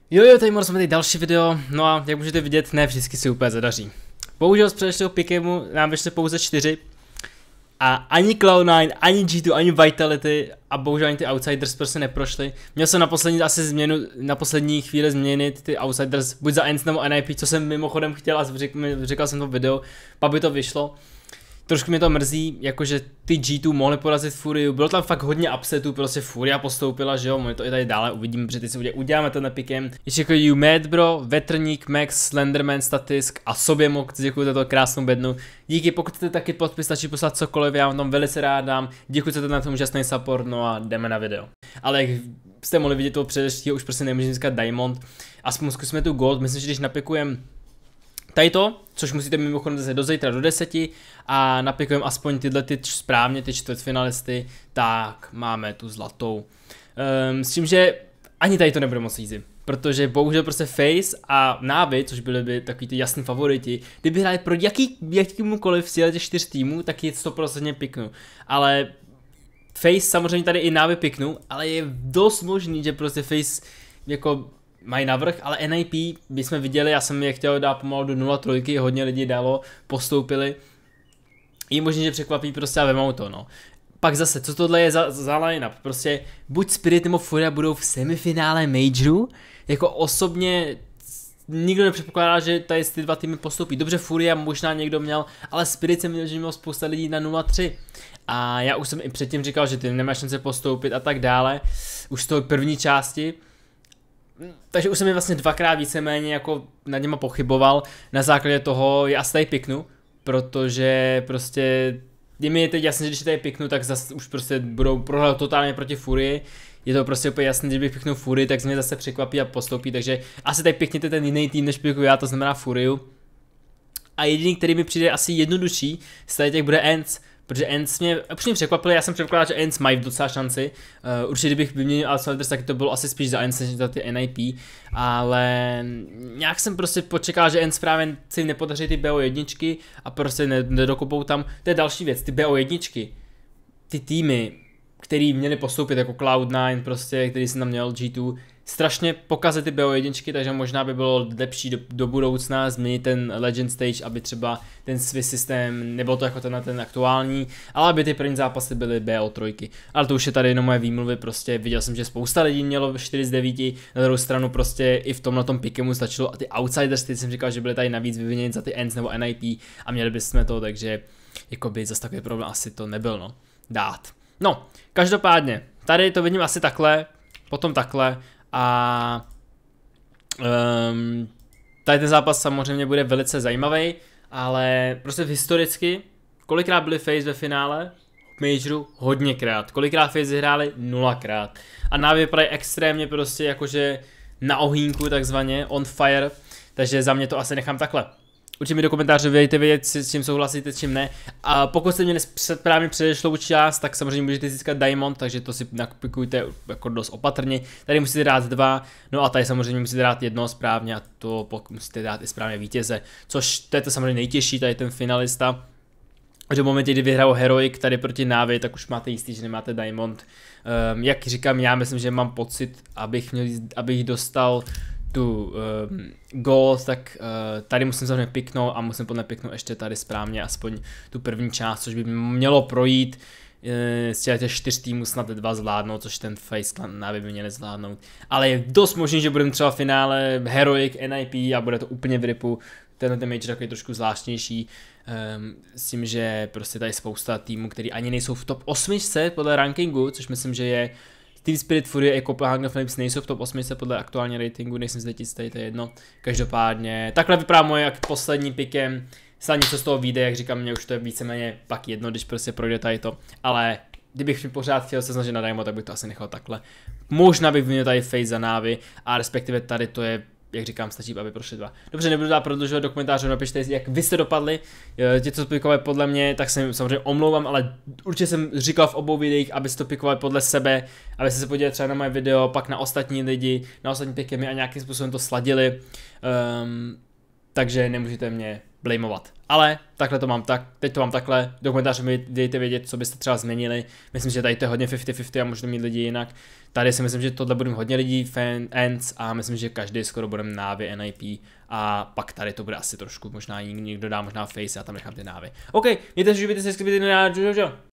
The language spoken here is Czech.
Jo, tady máme tady další video, no a jak můžete vidět, ne vždycky si úplně zadaří. Bohužel z předešlého pikemu nám vyšly pouze 4 a ani Cloud9, ani G2, ani Vitality a bohužel ani ty Outsiders prostě neprošly. Měl jsem na poslední chvíli změnit ty Outsiders buď za ENCE nebo NIP, co jsem mimochodem chtěl a říkal jsem to v videu, pak by to vyšlo. Trošku mě to mrzí, jakože ty G2 mohly porazit Furiu, bylo tam fakt hodně upsetů, prostě Furia postoupila, že jo, my to i tady dále uvidíme, protože teď si uděláme ten pikem. Ještě jako You Mad Bro, Vetrník, Max, Slenderman, Statisk a sobě moc děkuji za to krásnou bednu. Díky, pokud chcete taky podpis, stačí poslat cokoliv, já vám tam velice rád dám, děkuji za ten úžasný support, no a jdeme na video. Ale jak jste mohli vidět toho předešlého, už prostě nemůžeme získat Diamond, aspoň zkusíme tu Gold, myslím, že když napikujeme tady to, což musíte mimochodem zase do zítra do 10 a napikujeme aspoň tyhle správně, ty čtvrtfinalisty, tak máme tu zlatou. S tím, že ani tady to nebude moc easy, protože bohužel prostě FaZe a Navi, což byly by takový ty jasný favoriti, kdyby hráli pro jakýmukoliv z těch 4 týmů, tak je 100% piknu. Ale FaZe samozřejmě tady i Navi piknu, ale je dost možný, že prostě FaZe jako mají navrch, ale NIP bychom viděli, já jsem je chtěl dát pomalu do 0-3, hodně lidí dalo, postoupili. Je možný, že překvapí prostě a vemou to, no. Pak zase, co tohle je za line-up, prostě buď Spirit nebo Furia budou v semifinále Majoru, jako osobně nikdo nepředpokládá, že tady ty dva týmy postoupí. Dobře, Furia možná někdo měl, ale Spirit jsem měl, že měl spousta lidí na 0-3. A já už jsem i předtím říkal, že ty nemáš šance postoupit a tak dále, už z toho první části. Takže už jsem je vlastně dvakrát víceméně jako nad něma pochyboval, na základě toho je asi tady piknu, protože prostě je mi teď jasné, že když tady piknu, tak zase už prostě budou prohrát totálně proti Furii. Je to prostě úplně jasné, že bych piknul Furii, tak mě zase překvapí a postoupí, takže asi tady pikněte ten jiný tým, než piknu já, to znamená Furiu. A jediný, který mi přijde asi jednodušší, z tady těch bude ENCE. Protože ENCE mě upřímně překvapili, já jsem předpokládal, že ENCE mají docela šanci. Určitě kdybych vyměnil Outsiders, tak to bylo asi spíš za ENCE než za ty NIP. Ale nějak jsem prostě počekal, že ENCE právě si nepodaří ty BO1 a prostě nedokopou tam. To je další věc, ty BO1, ty týmy, který měli postoupit jako Cloud9, prostě, který jsem tam měl G2, strašně pokazit ty BO1, takže možná by bylo lepší do budoucna změnit ten Legend Stage, aby třeba ten svůj systém, nebyl to jako ten aktuální, ale aby ty první zápasy byly BO3. Ale to už je tady jenom moje výmluvy, prostě viděl jsem, že spousta lidí mělo 4 z 9, na druhou stranu prostě i v tomhle pikemu stačilo a ty Outsiders, ty jsem říkal, že byly tady navíc vyviněni za ty ENCE nebo NIP a měli bychom to, takže jakoby zase takový problém asi to nebyl, no, dát. No, každopádně, tady to vidím asi takhle, potom takhle a tady ten zápas samozřejmě bude velice zajímavý, ale prostě historicky, kolikrát byli FaZe ve finále Majoru? Hodněkrát. Kolikrát FaZe hráli? 0krát. A Navi vypadají extrémně prostě jakože na ohýnku takzvaně, on fire, takže za mě to asi nechám takhle. Určitě mi do komentářů vědět, s čím souhlasíte, s čím ne. A pokud jste měli právě předešlou část, tak samozřejmě můžete získat Diamond, takže to si nakupujte jako dost opatrně. Tady musíte dát 2, no a tady samozřejmě musíte dát 1 správně a to musíte dát i správně vítěze. Což to je to samozřejmě nejtěžší, tady ten finalista. Že v momentě, kdy vyhrál Heroic tady proti Navi, tak už máte jistý, že nemáte Diamond. Jak říkám, já myslím, že mám pocit, abych dostal tu gold, tak tady musím samozřejmě piknout a musím podle piknout ještě tady správně aspoň tu první část, což by mělo projít. Z těch 4 týmů snad 2 zvládnou, což ten FaZe Navi by měli zvládnout. Ale je dost možný, že budeme třeba v finále Heroic, NIP a bude to úplně v ripu. Tenhle major takový trošku zvláštnější, s tím, že prostě tady je spousta týmů, který ani nejsou v top 8 podle rankingu, což myslím, že je Team Spirit, Furia i Copenhagen Flames nejsou v top 8 podle aktuální ratingu, nejsem zde jistý, to je jedno. Každopádně, takhle vypadá moje jak poslední pikem, snad něco z toho vyjde, jak říkám, mě už to je víceméně pak jedno, když prostě projde tady to, ale kdybych pořád chtěl se snažit na Diamond, tak bych to asi nechal takhle. Možná bych vyměnil tady FaZe za Navi a respektive tady to je, jak říkám, stačí, aby prošly 2. Dobře, nebudu dát prodlužovat do komentářů, napište, jak vy jste dopadli, ti, co pikovali podle mě, tak se samozřejmě omlouvám, ale určitě jsem říkal v obou videích, abyste to pikovali podle sebe, abyste se podívali třeba na moje video, pak na ostatní lidi, na ostatní pikemy a nějakým způsobem to sladili, takže nemůžete mě blameovat. Ale takhle to mám teď to mám takhle, do komentářů mi dejte vědět, co byste třeba změnili. Myslím, že tady to je hodně 50-50 a možná mít lidi jinak. Tady si myslím, že tohle budeme hodně lidí fans a myslím, že každý skoro budeme návy, NIP a pak tady to bude asi trošku, možná někdo dá možná face, já tam nechám ty návy. OK, mějte se, že víte se, skvělý,